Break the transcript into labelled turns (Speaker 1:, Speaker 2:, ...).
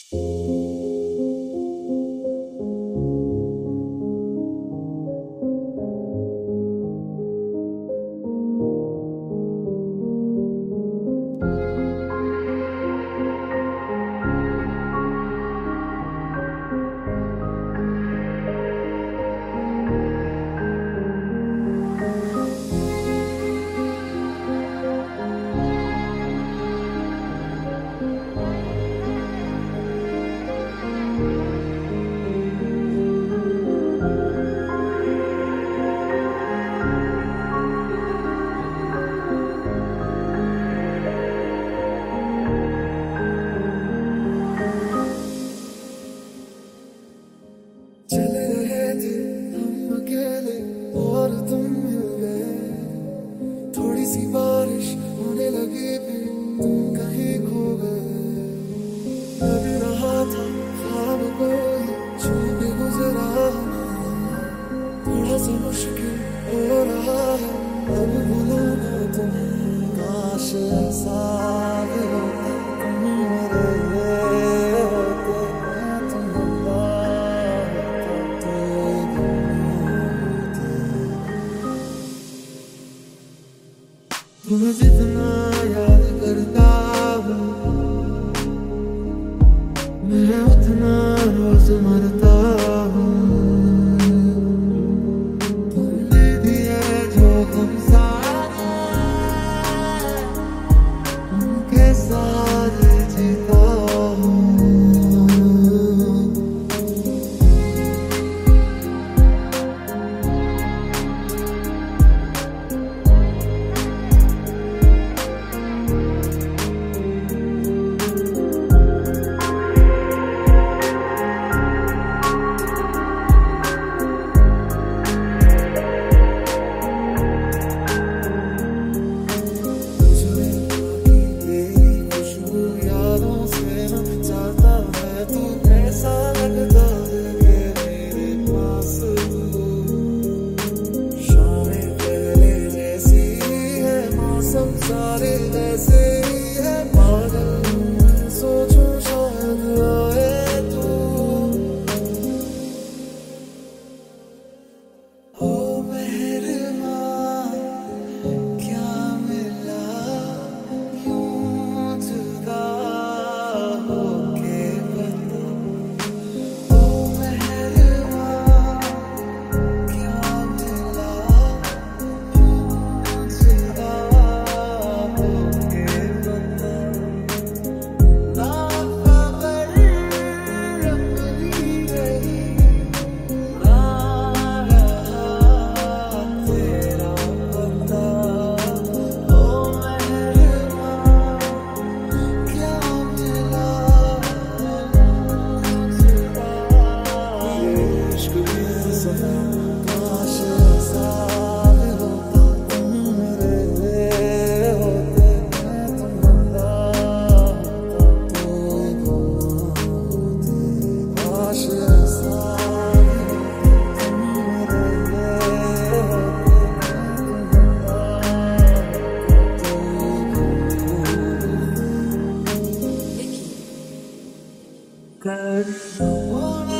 Speaker 1: चले रहे थे हम अकेले और तुम मिल गए, थोड़ी सी बारिश होने लगी फिर तुम कहीं खो गए। लग रहा था ख्वाब कोई छू के गुजरा हमें, थोड़ा सा मुश्किल हो रहा है अब भुलाना तुम्हें। काश ऐसा भी होता तुम मेरे होते, मैं तुम्हारा तुम्हें जितना याद करता हूँ मैं उतना रोज मरता हूँ। तुमने दिए जो हम सारे उनके साथ जीता हूँ। सारे वैसे ही है पागल, सोचो शायद आए तू। ओ मेहरबान क्या मिला यूं जुदा होके बता। ओ मेहरबान क्या मिला यूं जुदा Good.